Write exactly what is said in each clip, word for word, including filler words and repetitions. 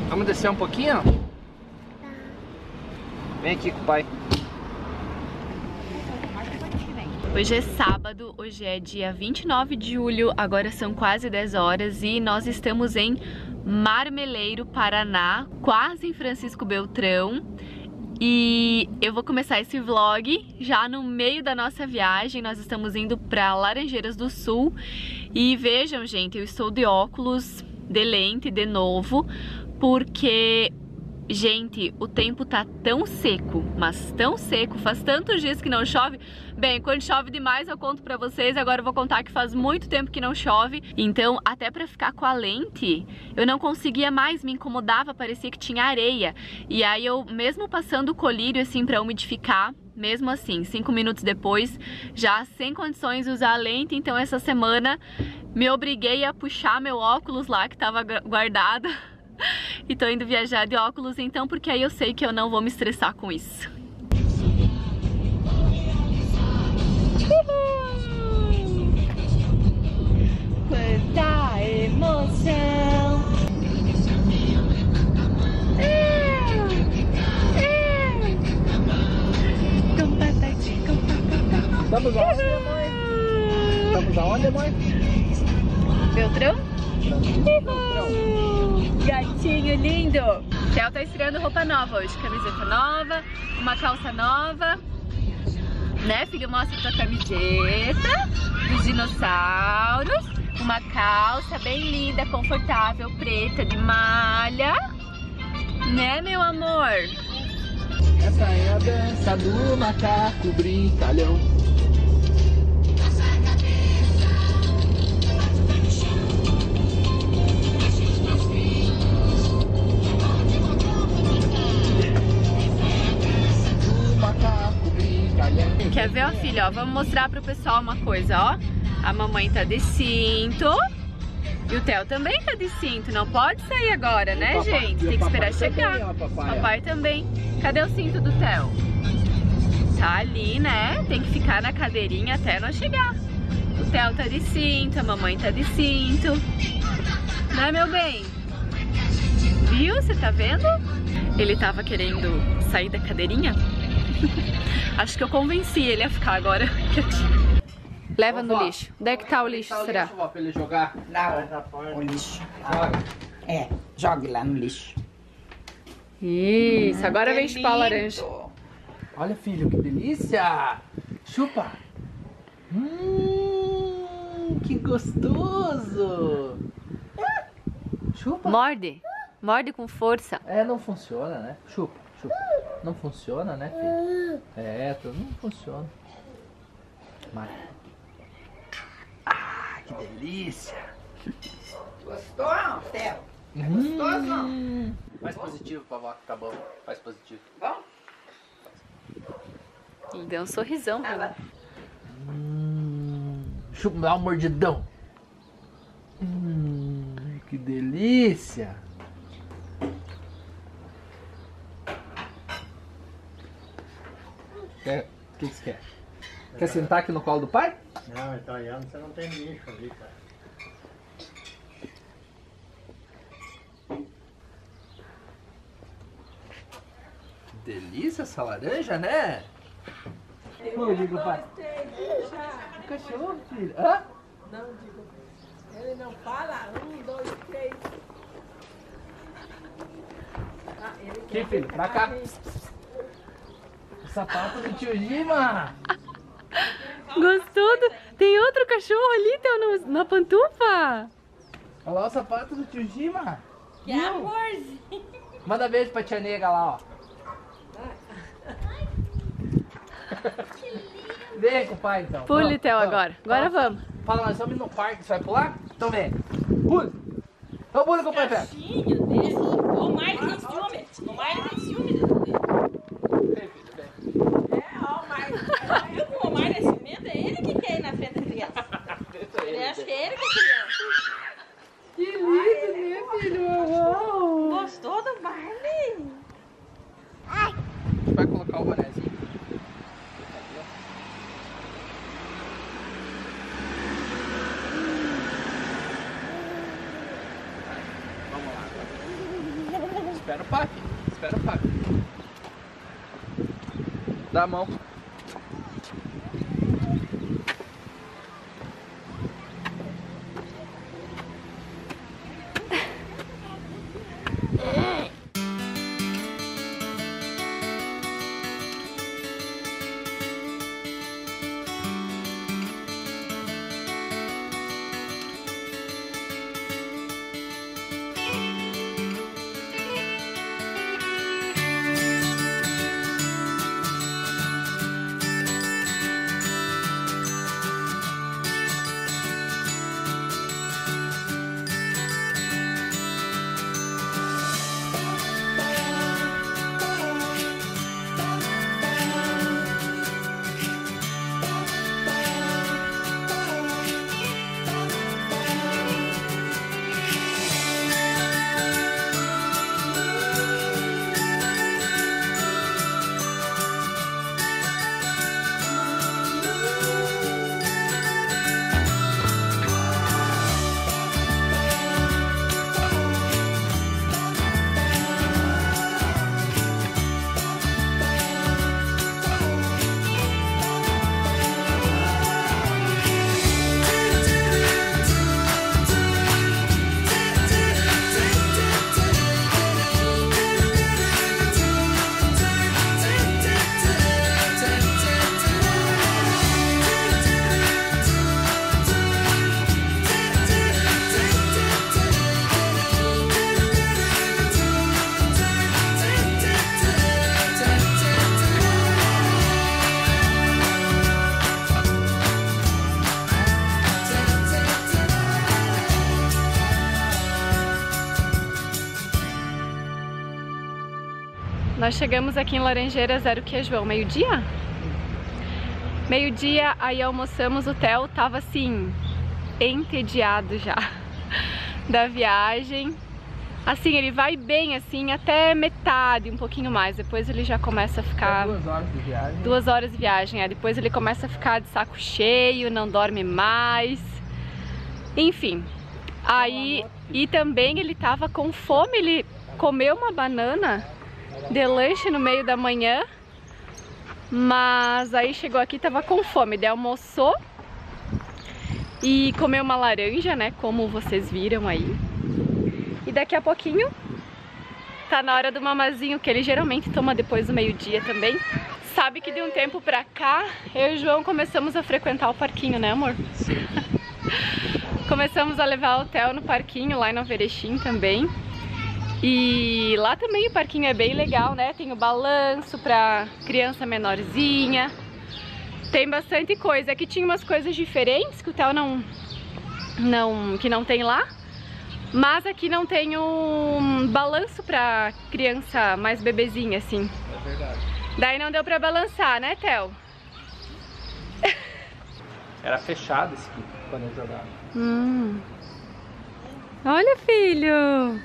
Vamos descer um pouquinho? Tá. Vem aqui com o pai. Hoje é sábado, hoje é dia vinte e nove de julho, agora são quase dez horas e nós estamos em Marmeleiro, Paraná, quase em Francisco Beltrão. E eu vou começar esse vlog já no meio da nossa viagem. Nós estamos indo para Laranjeiras do Sul. E vejam, gente, eu estou de óculos de lente de novo, porque, gente, o tempo tá tão seco, mas tão seco, faz tantos dias que não chove. Bem, quando chove demais eu conto pra vocês, agora eu vou contar que faz muito tempo que não chove. Então, até pra ficar com a lente, eu não conseguia mais, me incomodava, parecia que tinha areia. E aí eu, mesmo passando o colírio assim pra umidificar, mesmo assim, cinco minutos depois, já sem condições de usar a lente, então essa semana me obriguei a puxar meu óculos lá que tava guardado. E tô indo viajar de óculos então, porque aí eu sei que eu não vou me estressar com isso. Quanta emoção! Com patati, com patati. Estamos aonde, mãe? Estamos aonde, mãe? Beltrão? Beltrão. Gatinho lindo! O Theo tá estreando roupa nova hoje, camiseta nova, uma calça nova. Né, filho? Mostra tua camiseta dos dinossauros, uma calça bem linda, confortável, preta, de malha. Né, meu amor? Essa é a dança do macaco brincalhão. Quer ver, ó, filho? Ó, vamos mostrar pro pessoal uma coisa, ó. A mamãe tá de cinto. E o Theo também tá de cinto. Não pode sair agora, né, papai, gente? Tem que esperar chegar. Também, ó, papai, papai também. Cadê o cinto do Theo? Tá ali, né? Tem que ficar na cadeirinha até nós chegar. O Theo tá de cinto, a mamãe tá de cinto. Né, meu bem? Viu? Você tá vendo? Ele tava querendo sair da cadeirinha. Acho que eu convenci ele a ficar agora quietinho. Leva no lixo. Onde é que tá o lixo, tá o será? Lixo, vó, pra ele jogar. Lá, o lixo. Joga. É, jogue lá no lixo. Isso, hum, agora vem chupar a laranja. Olha, filho, que delícia! Chupa! Hum, que gostoso! Chupa! Morde. Morde com força. É, não funciona, né? Chupa, chupa. Não funciona, né, filho? É, tudo não funciona. Mas... Ah, que delícia! Gostou, Theo? É Hum. gostoso, não? Faz positivo pra vó, tá bom. Faz positivo. Bom? Ele deu um sorrisão pra ela. Hum, chupa, dá um mordidão. Hum, que delícia! Quer, o que você quer? Quer sentar aqui no colo do pai? Não, italiano você não tem lixo ali, cara. Que delícia essa laranja, né? Não digo, pai. O cachorro, filho. Hã? Não, digo. Ele não fala. Um, dois, três. Ah, ele Aqui, filho, pra cá. O sapato do tio Gima. Gostou? Do... Tem outro cachorro ali, Theo, no, na pantufa. Olha lá o sapato do tio Gima. Que amorzinho. Manda beijo pra tia Nega lá, ó. Vem com o pai, então. Pule, Theo, Vamos, agora. Agora vamos. Fala, nós vamos no parque. Você vai pular? Então vem. Pule. Então pule com o pai perto. Filho desse. O Mário tem ciúme. O Mário tem ciúme dele. Vem, filho, vem. É, ó, o Mário. Eu com o Mário é ciumento, é ele que quer ir na frente da criança. Ele acha que é ele que é criança. Que lindo, né, filho? Gostou do Barney? A gente vai colocar o bonézinho. Vamos lá agora. Espera o Pac. Espera o Pac. Dá a mão. Nós chegamos aqui em Laranjeiras, era o que, João? Meio-dia? Meio-dia, aí almoçamos, o Theo tava assim, entediado já da viagem. Assim, ele vai bem assim até metade, um pouquinho mais, depois ele já começa a ficar... Duas horas de viagem. Duas horas de viagem, é. Depois ele começa a ficar de saco cheio, não dorme mais. Enfim, aí... E também ele tava com fome, ele comeu uma banana de lanche no meio da manhã, mas aí chegou aqui e tava com fome, daí almoçou e comeu uma laranja, né, como vocês viram aí. E daqui a pouquinho tá na hora do mamazinho, que ele geralmente toma depois do meio-dia também. Sabe que de um tempo pra cá, eu e o João começamos a frequentar o parquinho, né, amor? Sim. Começamos a levar o Theo no parquinho, lá em Nova Erechim também. E lá também o parquinho é bem legal, né? Tem o balanço pra criança menorzinha. Tem bastante coisa. Aqui tinha umas coisas diferentes que o Theo não, não, que não tem lá. Mas aqui não tem um balanço pra criança mais bebezinha, assim. É verdade. Daí não deu pra balançar, né, Theo? Era fechado esse aqui quando eu jogava. Hum. Olha, filho!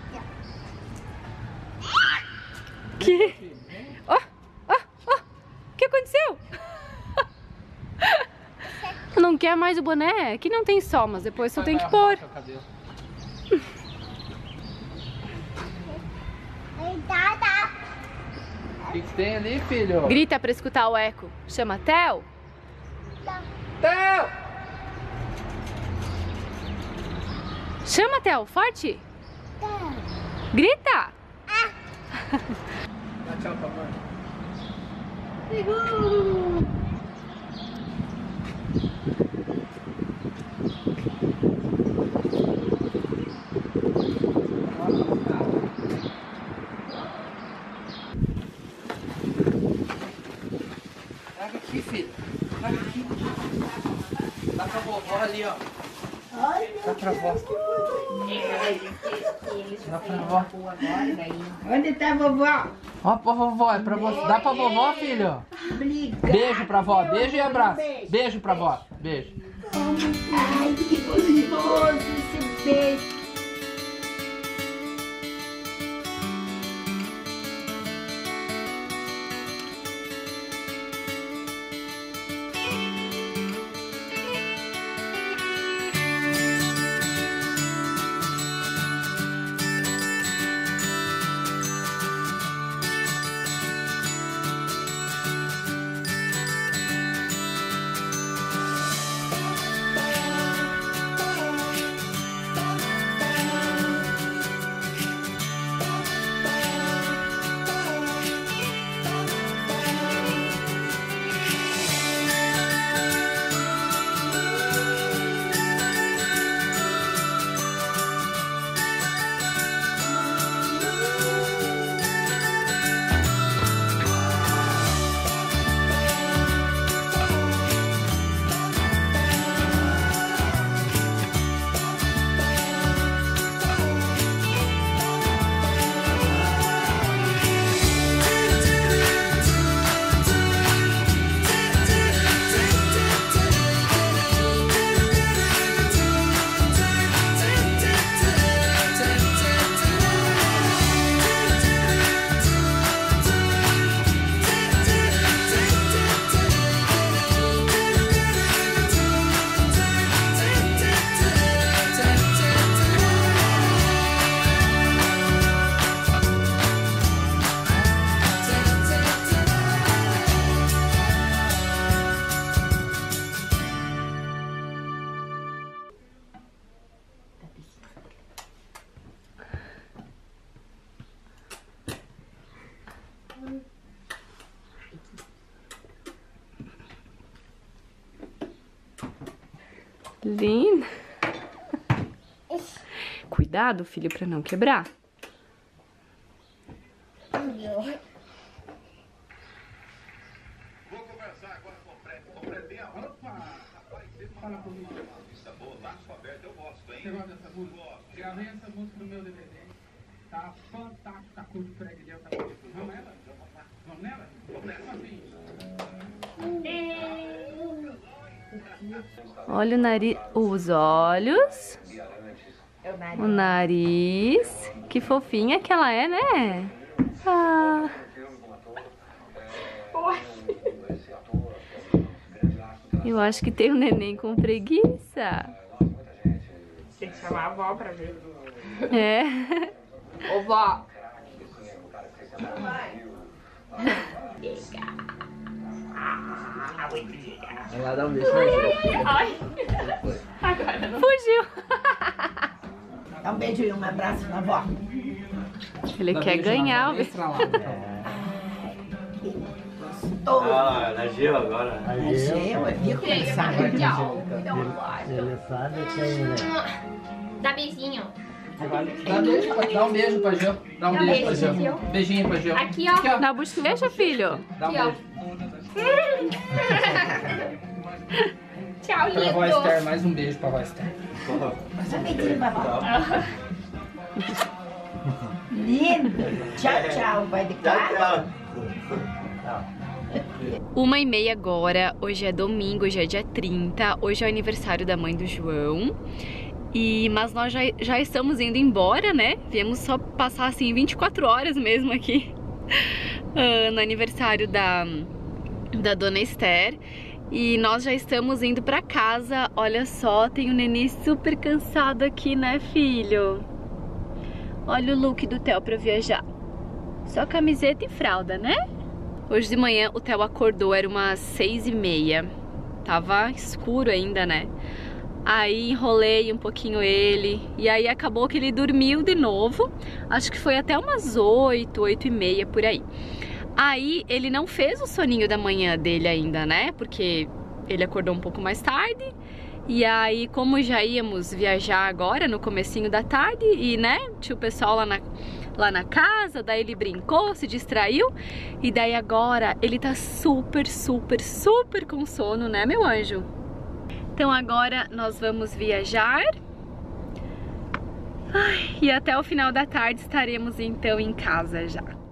Que... Ó, ó, ó! O que aconteceu? Não quer mais o boné? Aqui não tem sol, mas depois só tem que pôr. O que, que tem ali, filho? Grita pra escutar o eco. Chama Theo. Theo! Chama, Theo, forte. Grita. Dá tchau pra mãe. Traga aqui, filho. Traga aqui. Dá pra vovó ali, ó. Dá pra vó. Dá pra vovó. Onde tá a vovó? Ó pra vovó, é pra você. Dá pra vovó, filho? Obrigada. Beijo pra vó, beijo e abraço. Beijo pra vó, beijo. Ai, que gostoso esse beijo. Linda. Cuidado, filho, pra não quebrar. Vou conversar agora com o Fred. O Fred tem a roupa. Rapaz, você fala comigo. Isso é boa, laço aberto, eu gosto, hein? Você gosta dessa música? Gosto. Gravei essa música no meu D V D. Tá fantástica, a cor do Fred Del tá bonita. Vamos nela? Vamos nela? Vamos nela, assim. Olha o nariz, os olhos, o nariz, que fofinha que ela é, né? Ah. Eu acho que tem um neném com preguiça. Tem que chamar a avó pra ver. É. Ô, vó. Vai lá dar um beijo na gente. Ai. Agora não. Fugiu. Dá um beijo e um abraço na avó. Ele Dá quer beijo na ganhar. avó, o extra lá. Ah, ela agiu agora. Eu vi começar. Ele sabe que ele... Dá beijinho. Dá, beijo, pra- dá um beijo pra Gil. Dá um Dá beijo pra beijo, Gil. Gil. Beijinho pra Gil. Aqui, ó. Dá bochecha, filho. Dá um Aqui, ó. beijo. Tchau, Pra avó Esther, lindo. mais um beijo pra avó Esther. Mas eu pedi pra avó. Lindo. Tchau, tchau. Vai de casa. Uma e meia agora, hoje é domingo, hoje é dia trinta, hoje é o aniversário da mãe do João. E, mas nós já, já estamos indo embora, né? Viemos só passar assim vinte e quatro horas mesmo aqui uh, no aniversário da, da dona Esther. E nós já estamos indo pra casa. Olha só, tem o neném super cansado aqui, né, filho? Olha o look do Theo pra viajar. Só camiseta e fralda, né? Hoje de manhã o Theo acordou, era umas seis e meia. Tava escuro ainda, né? Aí enrolei um pouquinho ele. E aí acabou que ele dormiu de novo. Acho que foi até umas oito, oito e meia por aí. Aí ele não fez o soninho da manhã dele ainda, né? Porque ele acordou um pouco mais tarde. E aí, como já íamos viajar agora no comecinho da tarde, e né, tinha o pessoal lá na, lá na casa, daí ele brincou, se distraiu, e daí agora ele tá super, super, super com sono, né, meu anjo? Então agora nós vamos viajar. Ai, e até o final da tarde estaremos então em casa já.